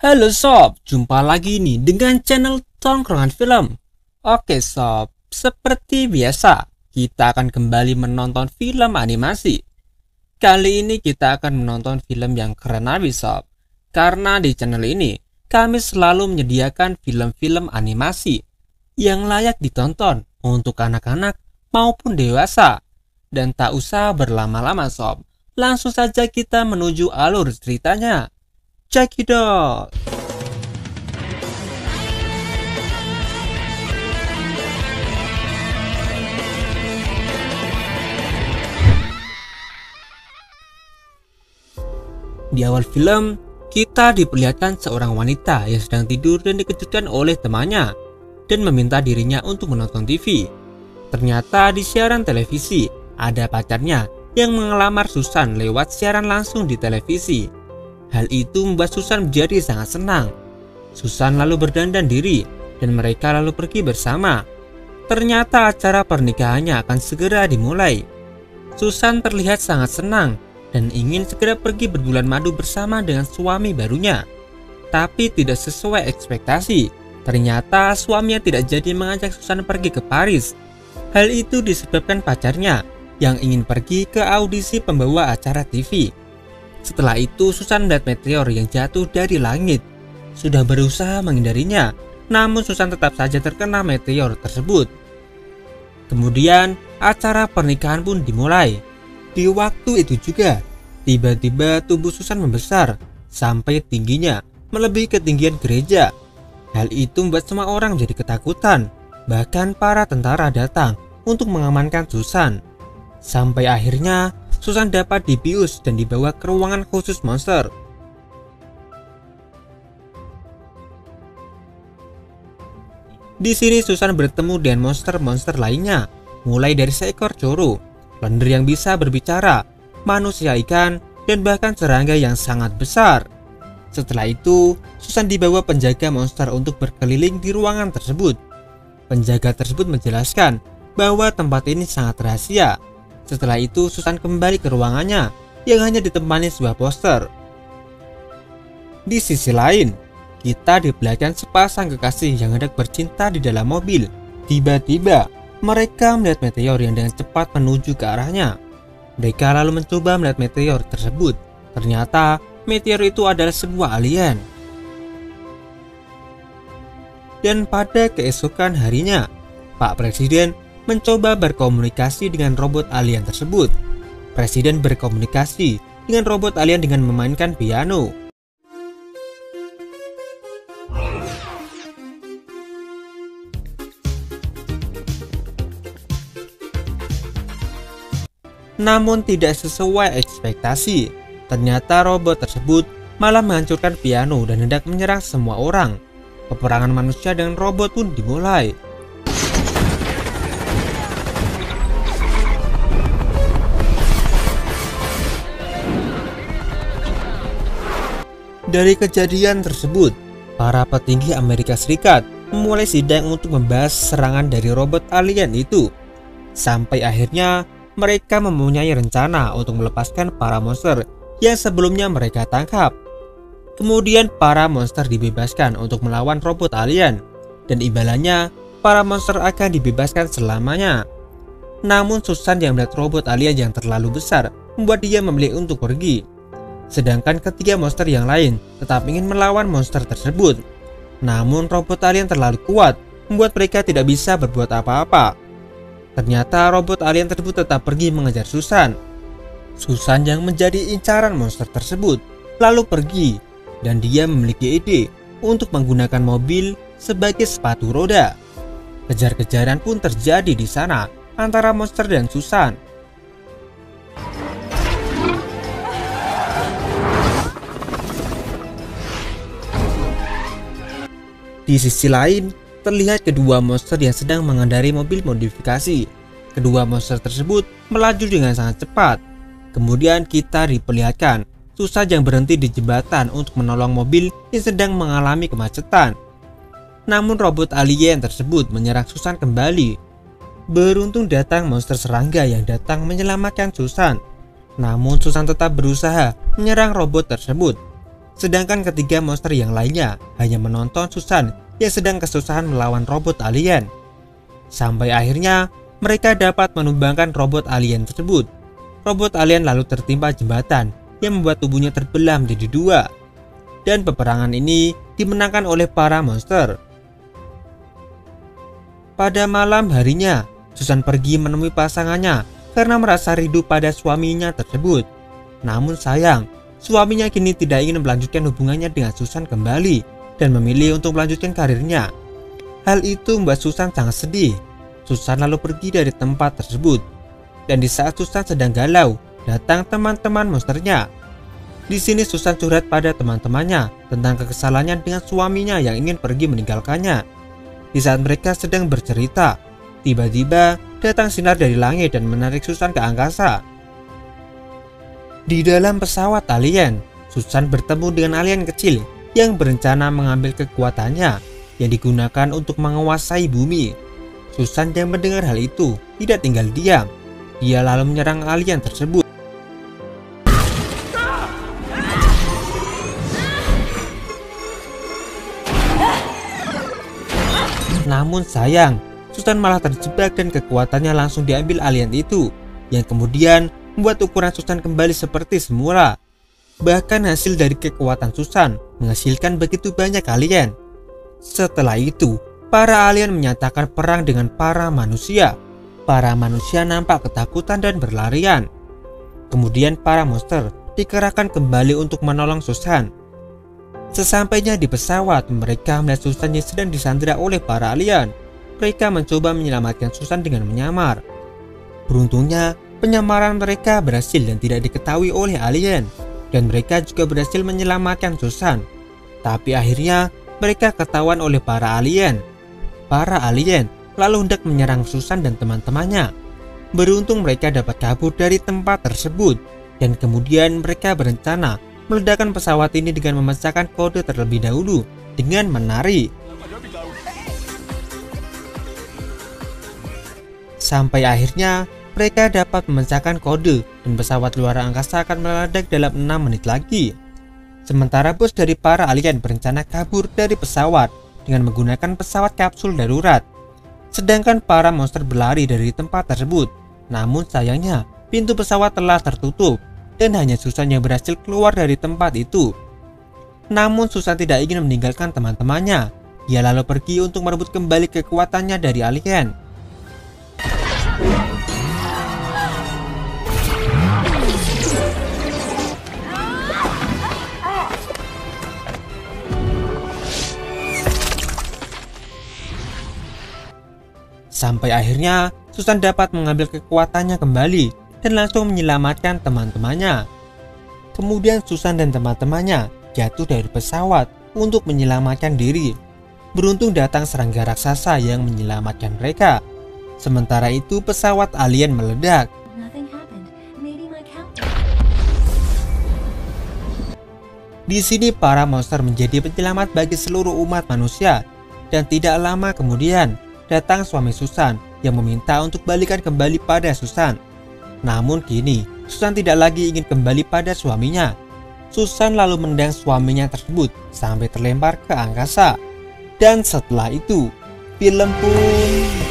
Halo sob, jumpa lagi nih dengan channel Tongkrongan Film. Oke sob, seperti biasa, kita akan kembali menonton film animasi. Kali ini kita akan menonton film yang keren abis sob. Karena di channel ini, kami selalu menyediakan film-film animasi yang layak ditonton untuk anak-anak maupun dewasa. Dan tak usah berlama-lama sob, langsung saja kita menuju alur ceritanya. Check it out. Di awal film, kita diperlihatkan seorang wanita yang sedang tidur dan dikejutkan oleh temannya dan meminta dirinya untuk menonton TV. Ternyata di siaran televisi ada pacarnya yang mengelamar Susan lewat siaran langsung di televisi. Hal itu membuat Susan menjadi sangat senang. Susan lalu berdandan diri dan mereka lalu pergi bersama. Ternyata acara pernikahannya akan segera dimulai. Susan terlihat sangat senang dan ingin segera pergi berbulan madu bersama dengan suami barunya. Tapi tidak sesuai ekspektasi. Ternyata suaminya tidak jadi mengajak Susan pergi ke Paris. Hal itu disebabkan pacarnya yang ingin pergi ke audisi pembawa acara TV. Setelah itu Susan melihat meteor yang jatuh dari langit. Sudah berusaha menghindarinya, namun Susan tetap saja terkena meteor tersebut. Kemudian acara pernikahan pun dimulai. Di waktu itu juga, tiba-tiba tubuh Susan membesar sampai tingginya melebihi ketinggian gereja. Hal itu membuat semua orang menjadi ketakutan. Bahkan para tentara datang untuk mengamankan Susan. Sampai akhirnya Susan dapat dibius dan dibawa ke ruangan khusus monster. Di sini Susan bertemu dengan monster-monster lainnya, mulai dari seekor coro, lender yang bisa berbicara, manusia ikan, dan bahkan serangga yang sangat besar. Setelah itu, Susan dibawa penjaga monster untuk berkeliling di ruangan tersebut. Penjaga tersebut menjelaskan bahwa tempat ini sangat rahasia. Setelah itu Susan kembali ke ruangannya yang hanya ditemani sebuah poster. Di sisi lain, kita diperlihatkan sepasang kekasih yang hendak bercinta di dalam mobil. Tiba-tiba mereka melihat meteor yang dengan cepat menuju ke arahnya. Mereka lalu mencoba melihat meteor tersebut. Ternyata meteor itu adalah sebuah alien. Dan pada keesokan harinya, Pak Presiden mencoba berkomunikasi dengan robot alien tersebut. Presiden berkomunikasi dengan robot alien dengan memainkan piano. Namun tidak sesuai ekspektasi. Ternyata robot tersebut malah menghancurkan piano dan hendak menyerang semua orang. Peperangan manusia dengan robot pun dimulai. Dari kejadian tersebut, para petinggi Amerika Serikat memulai sidang untuk membahas serangan dari robot alien itu. Sampai akhirnya mereka mempunyai rencana untuk melepaskan para monster yang sebelumnya mereka tangkap. Kemudian para monster dibebaskan untuk melawan robot alien, dan imbalannya para monster akan dibebaskan selamanya. Namun Susan yang melihat robot alien yang terlalu besar membuat dia memilih untuk pergi. Sedangkan ketiga monster yang lain tetap ingin melawan monster tersebut. Namun robot alien terlalu kuat, membuat mereka tidak bisa berbuat apa-apa. Ternyata robot alien tersebut tetap pergi mengejar Susan. Susan yang menjadi incaran monster tersebut lalu pergi, dan dia memiliki ide untuk menggunakan mobil sebagai sepatu roda. Kejar-kejaran pun terjadi di sana antara monster dan Susan. Di sisi lain, terlihat kedua monster yang sedang mengendarai mobil modifikasi. Kedua monster tersebut melaju dengan sangat cepat. Kemudian kita diperlihatkan Susan yang berhenti di jembatan untuk menolong mobil yang sedang mengalami kemacetan. Namun robot alien tersebut menyerang Susan kembali. Beruntung datang monster serangga yang datang menyelamatkan Susan. Namun Susan tetap berusaha menyerang robot tersebut. sedangkan ketiga monster yang lainnya hanya menonton Susan yang sedang kesusahan melawan robot alien. Sampai akhirnya mereka dapat menumbangkan robot alien tersebut. Robot alien lalu tertimpa jembatan yang membuat tubuhnya terbelah menjadi dua. Dan peperangan ini dimenangkan oleh para monster. Pada malam harinya, Susan pergi menemui pasangannya karena merasa rindu pada suaminya tersebut. Namun sayang, suaminya kini tidak ingin melanjutkan hubungannya dengan Susan kembali dan memilih untuk melanjutkan karirnya. Hal itu membuat Susan sangat sedih. Susan lalu pergi dari tempat tersebut. Dan di saat Susan sedang galau, datang teman-teman monsternya. Di sini Susan curhat pada teman-temannya tentang kekesalannya dengan suaminya yang ingin pergi meninggalkannya. Di saat mereka sedang bercerita, tiba-tiba datang sinar dari langit dan menarik Susan ke angkasa. Di dalam pesawat alien, Susan bertemu dengan alien kecil yang berencana mengambil kekuatannya yang digunakan untuk menguasai bumi. Susan yang mendengar hal itu tidak tinggal diam. Dia lalu menyerang alien tersebut. Namun sayang, Susan malah terjebak dan kekuatannya langsung diambil alien itu, yang kemudian membuat ukuran Susan kembali seperti semula. Bahkan hasil dari kekuatan Susan menghasilkan begitu banyak alien. Setelah itu, para alien menyatakan perang dengan para manusia. Para manusia nampak ketakutan dan berlarian. Kemudian para monster dikerahkan kembali untuk menolong Susan. Sesampainya di pesawat, mereka melihat Susan yang sedang disandera oleh para alien. Mereka mencoba menyelamatkan Susan dengan menyamar. Beruntungnya, penyamaran mereka berhasil dan tidak diketahui oleh alien. Dan mereka juga berhasil menyelamatkan Susan. Tapi akhirnya, mereka ketahuan oleh para alien. Para alien lalu hendak menyerang Susan dan teman-temannya. Beruntung mereka dapat kabur dari tempat tersebut. Dan kemudian mereka berencana meledakkan pesawat ini dengan memecahkan kode terlebih dahulu dengan menari. Sampai akhirnya mereka dapat memecahkan kode dan pesawat luar angkasa akan meledak dalam 6 menit lagi. Sementara bos dari para alien berencana kabur dari pesawat dengan menggunakan pesawat kapsul darurat. Sedangkan para monster berlari dari tempat tersebut. Namun sayangnya pintu pesawat telah tertutup dan hanya Susan yang berhasil keluar dari tempat itu. Namun Susan tidak ingin meninggalkan teman-temannya. Dia lalu pergi untuk merebut kembali kekuatannya dari alien. Sampai akhirnya Susan dapat mengambil kekuatannya kembali dan langsung menyelamatkan teman-temannya. Kemudian Susan dan teman-temannya jatuh dari pesawat untuk menyelamatkan diri. Beruntung datang serangga raksasa yang menyelamatkan mereka. Sementara itu pesawat alien meledak. Di sini para monster menjadi penyelamat bagi seluruh umat manusia. Dan tidak lama kemudian datang suami Susan yang meminta untuk balikan kembali pada Susan. Namun kini Susan tidak lagi ingin kembali pada suaminya. Susan lalu menendang suaminya tersebut sampai terlempar ke angkasa. Dan setelah itu film pun